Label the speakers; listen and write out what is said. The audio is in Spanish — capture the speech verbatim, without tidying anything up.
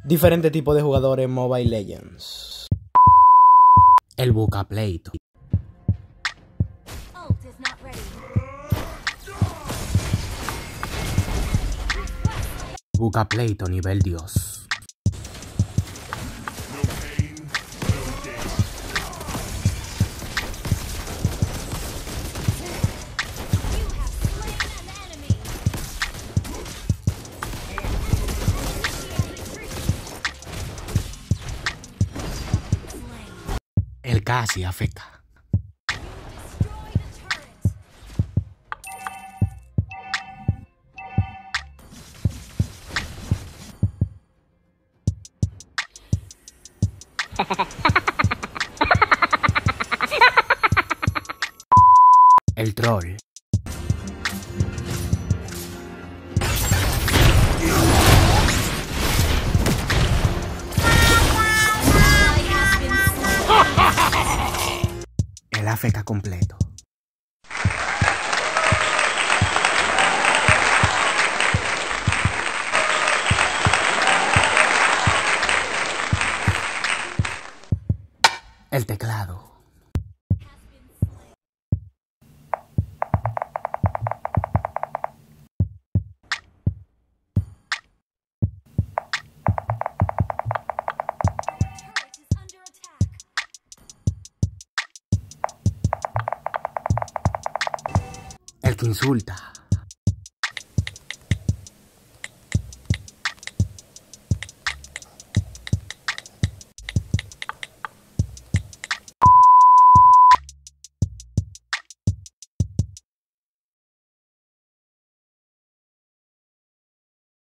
Speaker 1: diferentes tipos de jugadores en Mobile Legends.
Speaker 2: El buscapleito. Buscapleito nivel Dios. El casi afecta. El troll. El A F K completo. El teclado. El que insulta.